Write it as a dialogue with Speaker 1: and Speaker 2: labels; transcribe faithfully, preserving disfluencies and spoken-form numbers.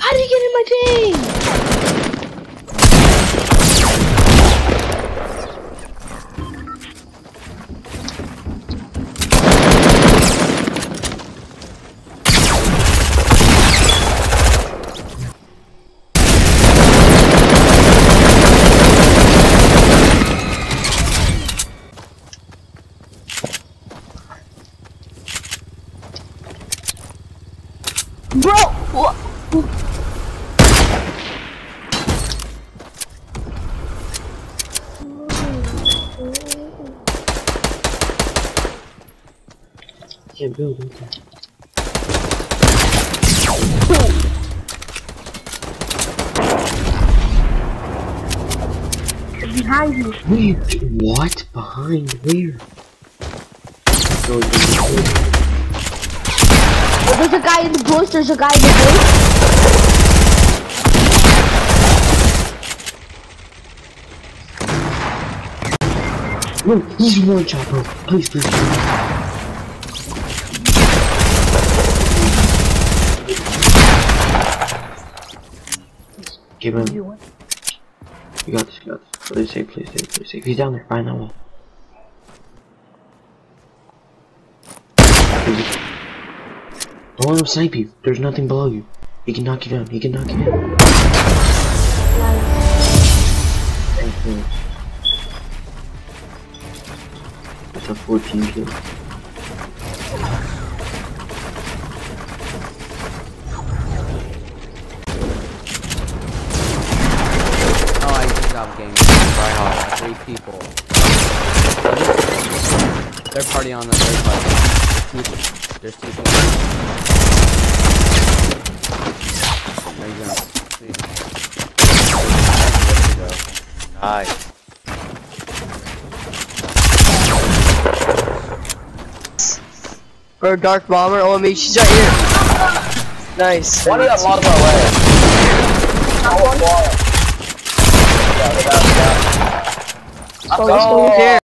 Speaker 1: How did he get in my team? Bro, what?
Speaker 2: Can't build, okay.
Speaker 1: Behind you.
Speaker 2: Wait, what? Behind where? So,
Speaker 1: Oh, there's a guy in the bush, there's a guy in the bush.
Speaker 2: no, he's one shot, bro. Please, please. Give him. You got this, you got this. Play safe, play safe, play safe. He's down there, behind that wall. Don't let him snipe you. There's nothing below you. He can knock you down. He can knock you down. That's a fourteen kill.
Speaker 3: Oh, I just stopped game. Right off. Three people. They're party on the third party. There's two people. There you go.
Speaker 4: Nice.
Speaker 5: Bro, Dark Bomber, oh me, she's right here. Nice.
Speaker 4: Why did I lost my way? Oh,
Speaker 5: Oh, here.